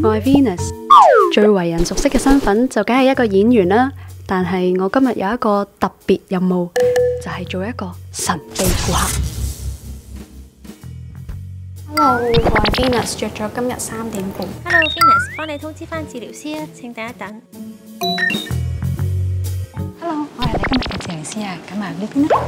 我係 Venus， 最為人熟悉嘅身份就梗係一個演員啦。但係我今日有一個特別任務，就係做一個神秘顧客。Hello， 我係 Venus， 約咗今日3點半。 Hello Venus， 幫你通知翻治療師啊，請等一等。 Hello， 我係你今日嘅治療師啊，咁啊呢邊啦。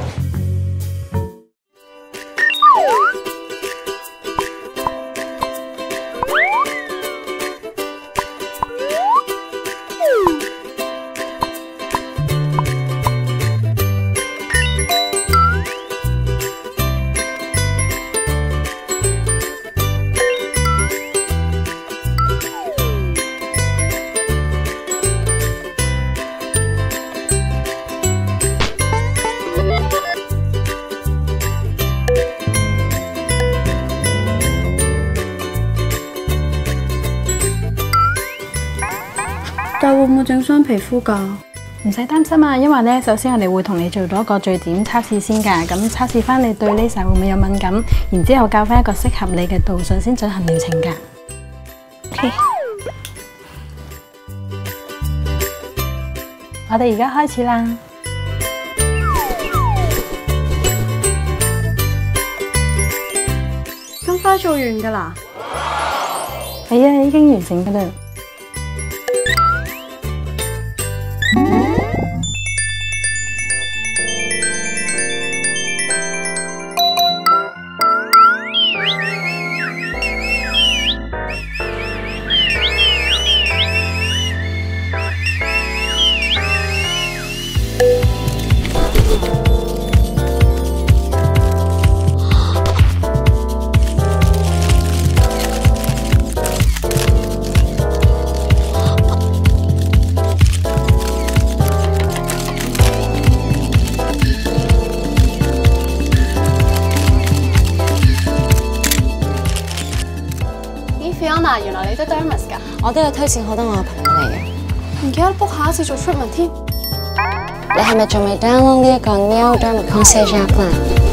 但會唔會整傷皮膚㗎？ 唔使擔心啊，因為咧，首先我哋會同你做到一個聚點測試先㗎，咁測試翻你對 laser 會唔會有敏感，然之後教翻一個適合你嘅度數先進行療程㗎。OK， 我哋而家開始啦。 咁快做完㗎啦？ 係啊，已經完成㗎啦。 Fiona， 原來你都 dermis 㗎？ 我都有推薦好多我嘅朋友嚟嘅。 唔記得 book 下一次做 treatment 添。 你係咪仲未 download 呢一個 Nail Derma Concierge App 咧？